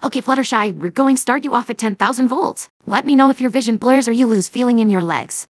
Okay, Fluttershy, we're going to start you off at 10,000 volts. Let me know if your vision blurs or you lose feeling in your legs.